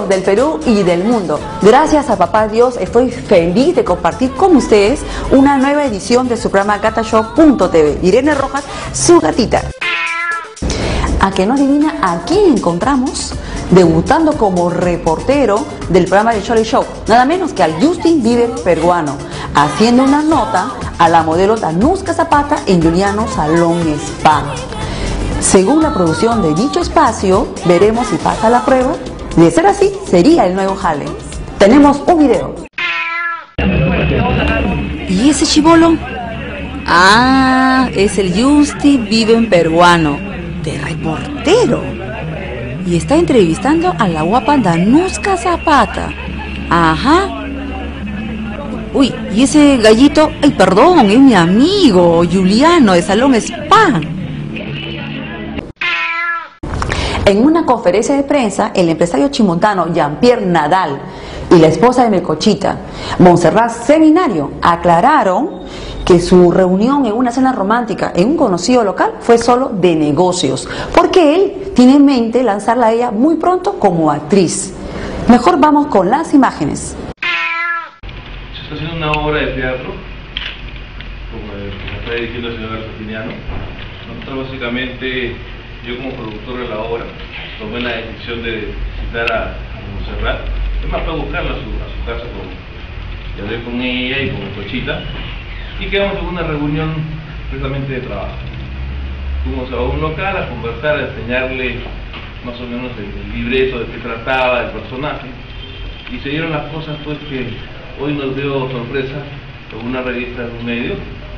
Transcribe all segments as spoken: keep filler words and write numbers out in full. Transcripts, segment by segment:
del Perú y del mundo. Gracias a Papá Dios estoy feliz de compartir con ustedes una nueva edición de su programa Gata Show punto t v. Irene Rojas, su gatita. ¿A que no adivina a quién encontramos debutando como reportero del programa de Chole Show? Nada menos que al Justin Bieber peruano, haciendo una nota a la modelo Danuska Zapata en Juliano Salón Spa. Según la producción de dicho espacio, veremos si pasa la prueba. De ser así, sería el nuevo jale. Tenemos un video. ¿Y ese chibolo? Ah, es el Justin Bieber peruano, de reportero, y está entrevistando a la guapa Danuska Zapata. Ajá. Uy, y ese gallito, ay, perdón, es mi amigo Juliano de Salón Spa. En una conferencia de prensa, el empresario chimontano Jean-Pierre Nadal y la esposa de Melcochita, Montserrat Seminario, aclararon que su reunión en una cena romántica en un conocido local fue solo de negocios, porque él tiene en mente lanzarla a ella muy pronto como actriz. Mejor vamos con las imágenes. Se está haciendo una obra de teatro, como está diciendo el señor Argentiniano. Nosotros básicamente, yo como productor de la obra, tomé la decisión de citar a, a Montserrat. Es más, para buscarla a su, a su casa, con, ya hablé con ella y con Cochita, y quedamos en una reunión precisamente de trabajo. Fuimos a un local a conversar, a enseñarle más o menos el, el libreto de qué trataba el personaje, y se dieron las cosas pues que hoy nos dio sorpresa con una revista de un medio.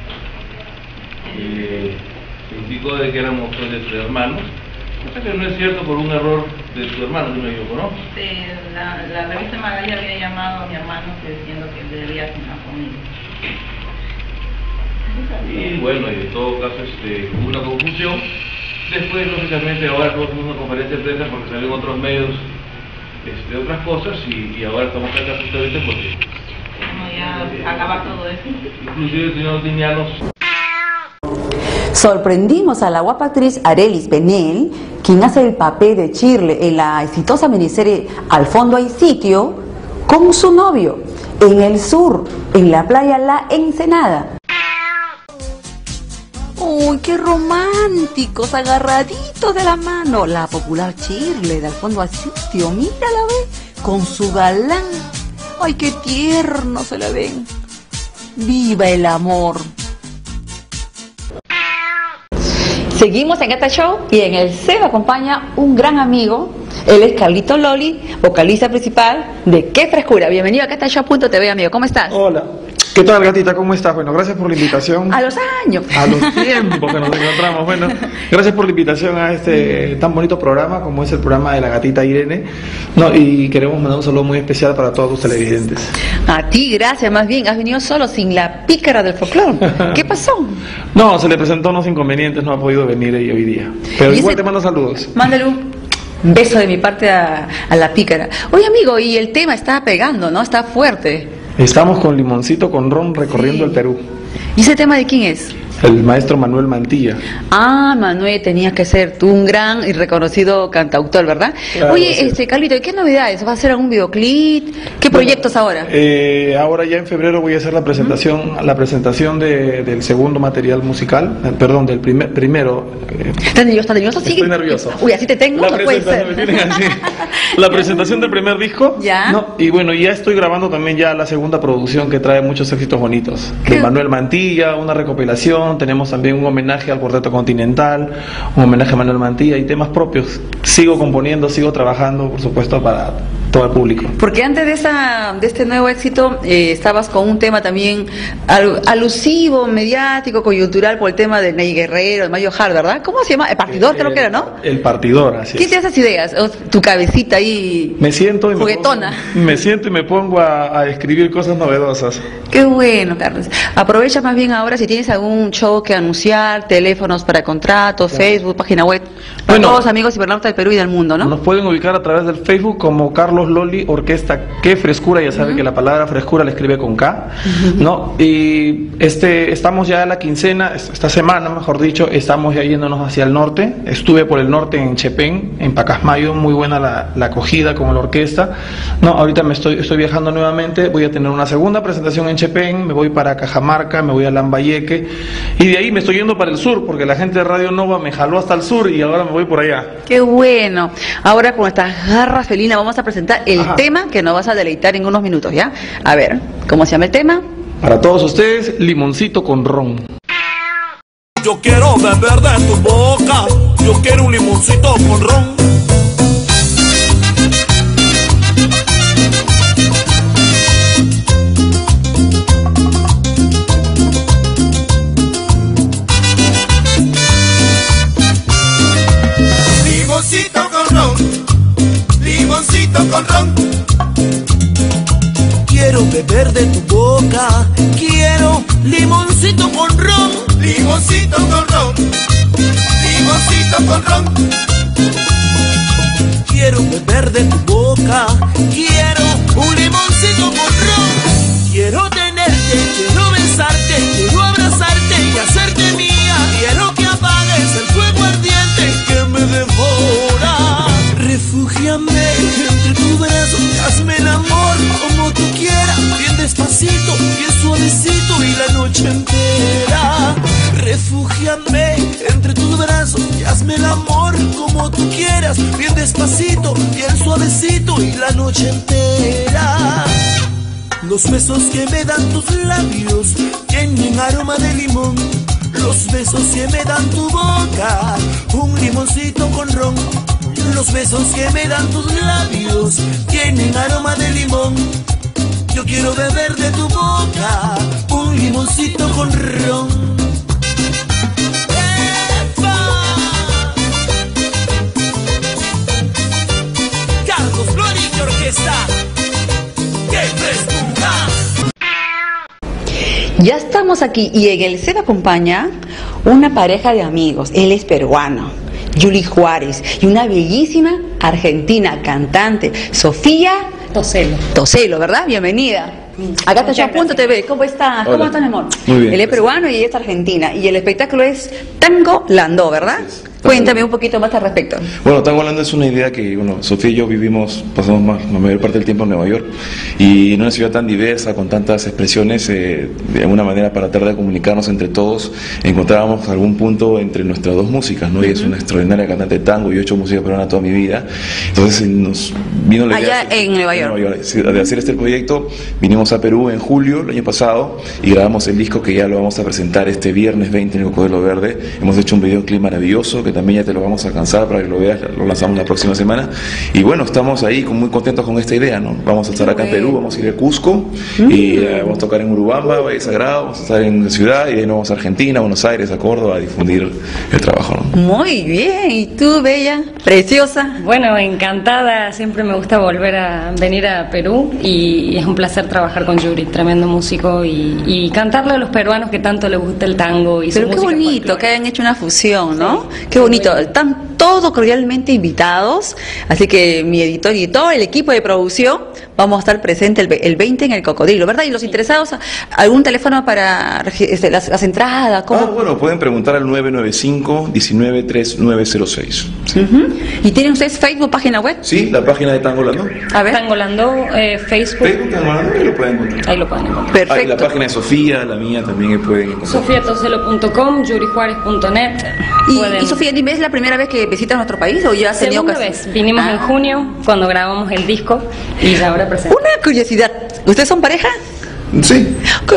Eh, se indicó de que éramos pues, de hermanos, cosa que no es cierto por un error de su hermano, no me equivoco, ¿no? Sí, la, la revista Magalia había llamado a mi hermano diciendo que él debía cenar conmigo. Y bueno, y en todo caso este, hubo una confusión. Después, lógicamente, ahora estamos en una conferencia de prensa porque salieron otros medios este, otras cosas, y, y ahora estamos acá justamente porque... Como ya acabar todo eso. Inclusive el señor Tinianos. Sorprendimos a la guapa actriz Arelis Penel, quien hace el papel de Shirley en la exitosa miniserie Al fondo hay sitio, con su novio, en el sur, en la playa La Ensenada. ¡Uy, qué románticos! Agarraditos de la mano. La popular Shirley de Al fondo hay sitio, mírala, ve, con su galán. ¡Ay, qué tierno se le ven! ¡Viva el amor! Seguimos en Gata Show y en el C me acompaña un gran amigo. Él es Carlito Loli, vocalista principal de Qué Frescura. Bienvenido a Gata Show punto t v, amigo. ¿Cómo estás? Hola. ¿Qué tal, gatita? ¿Cómo estás? Bueno, gracias por la invitación. A los años. A los tiempos que nos encontramos. Bueno, gracias por la invitación a este tan bonito programa como es el programa de la gatita Irene. No, y queremos mandar un saludo muy especial para todos los televidentes. A ti, gracias. Más bien, has venido solo, sin la pícara del folclore. ¿Qué pasó? No, se le presentó unos inconvenientes, no ha podido venir ella hoy día. Pero igual ese... te mando saludos. Mándale un beso de mi parte a, a la pícara. Oye, amigo, y el tema está pegando, ¿no? Está fuerte. Estamos con Limoncito con Ron recorriendo sí. el Perú. ¿Y ese tema de quién es? El maestro Manuel Mantilla. Ah, Manuel, tenías que ser tú un gran y reconocido cantautor, ¿verdad? Claro, Oye, sí. este Carlito, ¿qué novedades? ¿Va a hacer algún videoclip? ¿Qué bueno, proyectos ahora? Eh, ahora ya en febrero voy a hacer la presentación, ¿Mm? la presentación de, del segundo material musical, eh, perdón, del primer, primero. Eh, ¿Estás nervioso? ¿Estás nervioso? Estoy nervioso. Uy, así te tengo, la no puede ser. Me tienen así. La presentación del primer disco. Ya. No, y bueno, ya estoy grabando también ya la segunda producción que trae muchos éxitos bonitos. De Manuel Mantilla, una recopilación, tenemos también un homenaje al Cuarteto Continental, un homenaje a Manuel Mantilla y temas propios. Sigo componiendo, sigo trabajando, por supuesto, para todo el público. Porque antes de esa de este nuevo éxito eh, estabas con un tema también al, alusivo, mediático, coyuntural por el tema de Ney Guerrero, de Mayo Hart, ¿verdad? ¿Cómo se llama? El Partidor, el, creo que era, ¿no? El Partidor, así ¿Quién es. te hace esas ideas? O tu cabecita ahí me siento y juguetona. Me, pongo, me siento y me pongo a, a escribir cosas novedosas. Qué bueno, Carlos. Aprovecha más bien ahora si tienes algún show que anunciar, teléfonos para contratos, claro. Facebook, página web, para bueno, todos los amigos y internautas del Perú y del mundo, ¿no? Nos pueden ubicar a través del Facebook como Carlos Carlos Loli Orquesta Qué Frescura, ya sabe uh-huh. que la palabra frescura la escribe con K, uh-huh. ¿no? Y este, estamos ya en la quincena, esta semana mejor dicho, estamos ya yéndonos hacia el norte. Estuve por el norte en Chepén, en Pacasmayo, muy buena la, la acogida con la orquesta, ¿no? Ahorita me estoy, estoy viajando nuevamente, voy a tener una segunda presentación en Chepén, me voy para Cajamarca, me voy a Lambayeque, y de ahí me estoy yendo para el sur, porque la gente de Radio Nova me jaló hasta el sur y ahora me voy por allá. ¡Qué bueno! Ahora con estas garras felinas vamos a presentar el Ajá. tema que nos vas a deleitar en unos minutos, ¿ya? A ver, ¿cómo se llama el tema? Para todos ustedes, limoncito con ron. Yo quiero beber de tu boca, yo quiero un limoncito con ron. Limoncito con ron, limoncito con ron. Quiero beber de tu boca, quiero limoncito con ron, limoncito con ron, limoncito con ron. Quiero beber de tu boca, quiero un limoncito con ron. Quiero tenerte, quiero besarte, quiero abrazarte y hacerte mía. Quiero que apagues el fuego ardiente que me devora. Refúgiame entre tus brazos, hazme el amor como tú quieras, bien despacito, bien suavecito y la noche entera. Refúgiame entre tus brazos y hazme el amor como tú quieras, bien despacito, bien suavecito y la noche entera. Los besos que me dan tus labios tienen aroma de limón. Los besos que me dan tu boca, un limoncito con ron. Los besos que me dan tus labios tienen aroma de limón. Yo quiero beber de tu boca un limoncito con ron. ¡Epa! Carlos Loli Orquesta Qué Frescura. Ya estamos aquí y en el set acompaña una pareja de amigos. Él es peruano, Yuli Juárez, y una bellísima argentina cantante, Sofía Toselo. Toselo, ¿verdad? Bienvenida. A Gatashow punto T V. ¿Cómo estás? ¿Cómo estás, mi amor? Muy bien. Él es peruano y ella es argentina. Y el espectáculo es Tango Landó, ¿verdad? Sí, Cuéntame un poquito más al respecto. Bueno, Tango Landó es una idea que, bueno, Sofía y yo vivimos, pasamos más, la mayor parte del tiempo en Nueva York, y en una ciudad tan diversa, con tantas expresiones, eh, de alguna manera para tratar de comunicarnos entre todos, encontrábamos algún punto entre nuestras dos músicas, ¿no? Uh-huh. Ella es una extraordinaria cantante de tango y yo he hecho música peruana toda mi vida, entonces nos vino la idea... Allá de, en Nueva York. En Nueva York, de hacer este proyecto. Vinimos a Perú en julio, el año pasado, y grabamos el disco que ya lo vamos a presentar este viernes veinte en el Cocodrilo Verde. Hemos hecho un videoclip maravilloso que también ya te lo vamos a alcanzar para que lo veas, lo lanzamos la próxima semana. Y bueno, estamos ahí muy contentos con esta idea, ¿no? Vamos a estar acá en Perú, vamos a ir a Cusco, mm. y uh, vamos a tocar en Urubamba, Valle Sagrado, vamos a estar en la ciudad, y de nuevo vamos a Argentina, a Buenos Aires, a Córdoba, a difundir el trabajo, ¿no? Muy bien, ¿y tú, bella, preciosa? Bueno, encantada, siempre me gusta volver a venir a Perú, y es un placer trabajar con Yuri, tremendo músico, y, y cantarle a los peruanos que tanto les gusta el tango y su Pero qué música bonito folclórica. que hayan hecho una fusión, ¿no? Sí, qué bonito. bueno. Están todos cordialmente invitados, así que mi editor y todo el equipo de producción vamos a estar presentes el, el veinte en el Cocodrilo, ¿verdad? Y los interesados, ¿algún teléfono para este, las, las entradas? ¿Cómo? Ah, bueno, pueden preguntar al nueve nueve cinco, uno nueve tres nueve cero seis. Sí. Uh-huh. ¿Y tienen ustedes Facebook, página web? Sí, la página de Tango Landó. A ver. Tango Landó, eh, Facebook. Facebook, Tango Landó, ahí lo pueden encontrar. Ahí lo pueden encontrar. Perfecto. Ah, y la página de Sofía, la mía también pueden encontrar. Sofía Toselo punto com, yuri juárez punto net. Y, Pueden... y Sofía, dime, ¿es la primera vez que visitas nuestro país o ya has tenido Segunda ocasión? vez, vinimos Ah. en junio cuando grabamos el disco y ahora presentamos. Una curiosidad, ¿ustedes son pareja? Sí. ¡Qué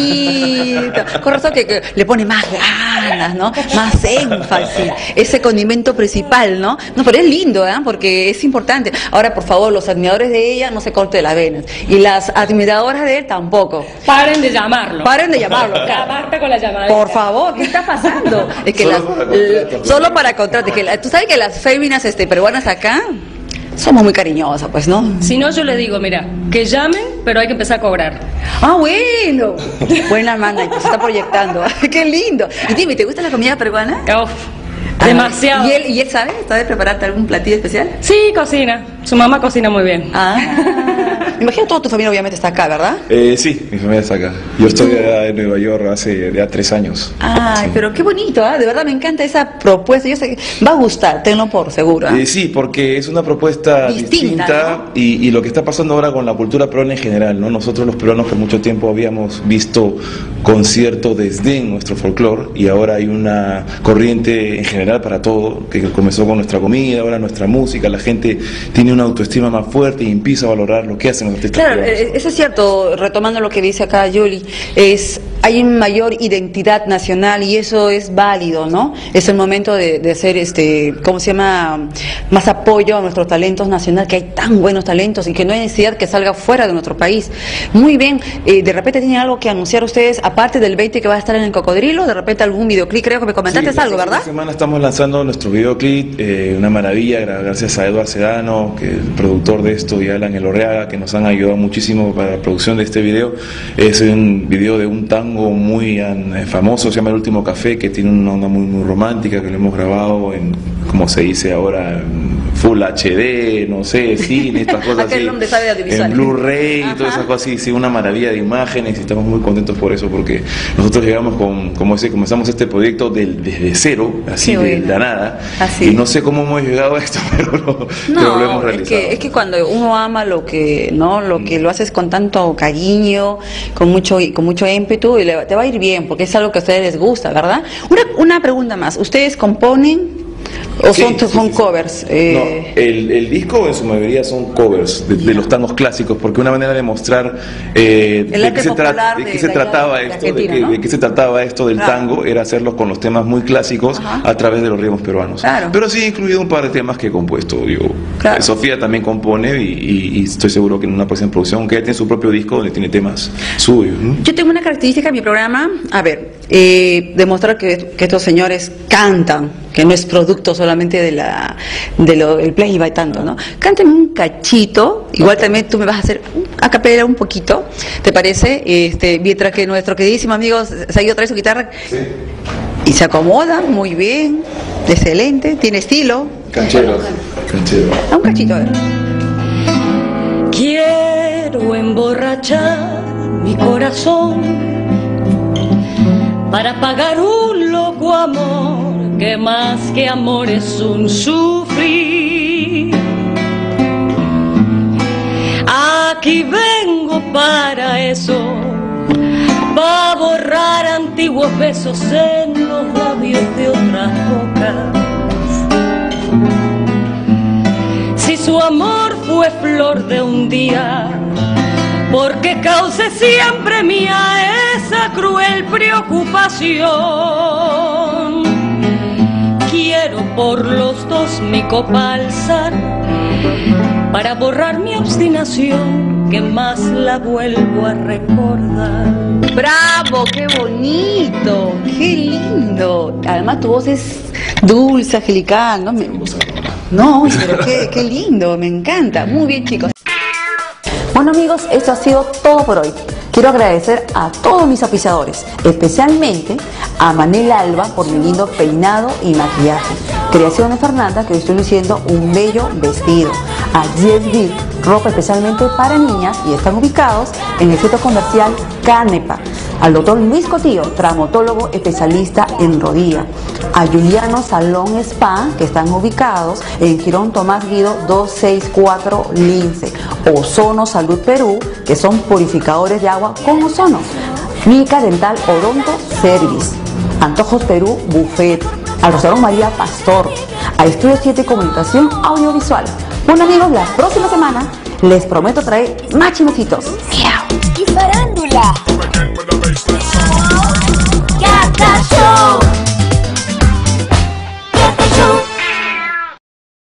bonito! Con razón que, que le pone más ganas, ¿no? Más énfasis, ese condimento principal, ¿no? No, pero es lindo, ¿eh? Porque es importante. Ahora, por favor, los admiradores de ella no se corten las venas. Y las admiradoras de él tampoco. Paren de llamarlo. Paren de llamarlo. Ya basta con la llamada. Por favor, ¿qué está pasando? Es que Solo las, para contratos. solo para contratos. Que la- tú sabes que las féminas este, peruanas acá somos muy cariñosas, pues, ¿no? Si no, yo le digo, mira, que llamen, pero hay que empezar a cobrar. Ah, bueno. Buena manda, se está proyectando. Qué lindo. Y dime, ¿te gusta la comida peruana? Uf, Demasiado. ¿Y él, ¿Y él sabe? ¿Sabe prepararte algún platillo especial? Sí, cocina. Su mamá cocina muy bien. Ah. Me imagino toda tu familia obviamente está acá, ¿verdad? Eh, sí, mi familia está acá. Yo estoy allá en Nueva York hace ya tres años. Ay, Sí. pero qué bonito, ¿eh? De verdad me encanta esa propuesta. Yo sé que va a gustar, tenlo por seguro. ¿eh? Eh, sí, porque es una propuesta Distinta, distinta, ¿no? y, y lo que está pasando ahora con la cultura peruana en general, ¿no? Nosotros los peruanos por mucho tiempo habíamos visto con cierto desdén nuestro folclore, y ahora hay una corriente en general para todo, que comenzó con nuestra comida, ahora nuestra música. La gente tiene una autoestima más fuerte y empieza a valorar lo que hacen los artistas Claro, peruanos. eh, eso es cierto, retomando lo que dice acá Yuli, es hay mayor identidad nacional y eso es válido, ¿no? Es el momento de, de hacer, este, ¿cómo se llama? Más apoyo a nuestros talentos nacionales, que hay tan buenos talentos y que no hay necesidad que salga fuera de nuestro país. Muy bien, eh, de repente tienen algo que anunciar ustedes, aparte del veinte que va a estar en el Cocodrilo, de repente algún videoclip, creo que me comentaste Sí, algo, la ¿verdad? próxima semana estamos lanzando nuestro videoclip, eh, una maravilla, gra- gracias a Eduardo Sedano, que es el productor de esto, y Alan Elorreaga, que nos han ayudado muchísimo para la producción de este video. Es un video de un tango muy eh, famoso, se llama El Último Café, que tiene una onda muy, muy romántica, que lo hemos grabado en, como se dice ahora, en Full H D, no sé, cine, estas cosas Aquel así, hombre sabe de audiovisual. en Blu-ray y Ajá. todas esas cosas así, sí, una maravilla de imágenes, y estamos muy contentos por eso, porque nosotros llegamos con, como decía, comenzamos este proyecto del, desde cero, así Qué de bueno. la nada, Así. y no sé cómo hemos llegado a esto, pero lo, pero lo No, hemos es realizado. que, es que cuando uno ama lo que, ¿no? Lo que lo haces con tanto cariño, con mucho, con mucho ímpetu, y le- te va a ir bien, porque es algo que a ustedes les gusta, ¿verdad? Una, una pregunta más, ¿ustedes componen o Sí, son, sí, son sí, sí. covers? Eh, No, el, el disco en su mayoría son covers de, de los tangos clásicos, porque una manera de mostrar eh, El de arte qué se, tra- popular de de qué se la- trataba de esto, Argentina, de, qué, ¿no? de qué se trataba esto del Claro. tango, era hacerlos con los temas muy clásicos Ajá. a través de los ritmos peruanos. Claro. Pero sí he incluido un par de temas que he compuesto. Digo, Claro. eh, Sofía también compone, y, y- y estoy seguro que en una próxima producción, que ella tiene su propio disco donde tiene temas suyos, ¿no? Yo tengo una característica en mi programa, a ver, eh, demostrar que, que estos señores cantan, que no es producto solamente de la de lo, el playback tanto, ¿no? Cántame un cachito, igual también tú me vas a hacer a capela un poquito, ¿te parece? Este, mientras que nuestro queridísimo amigo Sayo trae su guitarra y se acomoda muy bien, excelente, tiene estilo. Canchero. Canchero. A un cachito, a ver. Quiero emborrachar mi corazón para pagar un loco amor que más que amor es un sufrir. Aquí vengo para eso, para borrar antiguos besos en los labios de otras bocas. Si su amor fue flor de un día, porque cause siempre mía esa cruel preocupación. Quiero por los dos mi copa alzar, para borrar mi obstinación, que más la vuelvo a recordar. ¡Bravo! ¡Qué bonito! ¡Qué lindo! Además tu voz es dulce, angelical, ¿no? Me- No, pero qué, qué lindo, me encanta. Muy bien, chicos. Bueno, amigos, esto ha sido todo por hoy. Quiero agradecer a todos mis auspiciadores, especialmente a Manel Alba por mi lindo peinado y maquillaje. Creaciones Fernanda, que hoy estoy luciendo un bello vestido. A Jet Bill, ropa especialmente para niñas, y están ubicados en el centro comercial Canepa. Al doctor Luis Cotillo, traumatólogo especialista en rodilla. A Juliano Salón Spa, que están ubicados en Girón Tomás Guido doscientos sesenta y cuatro Lince. Ozono Salud Perú, que son purificadores de agua con ozono. Clínica Dental Odonto Service. Antojos Perú Buffet. Al Restaurante María Pastor. A Estudio siete Comunicación Audiovisual. Bueno, amigos, la próxima semana les prometo traer más chismecitos. ¡Miau! Y farándula.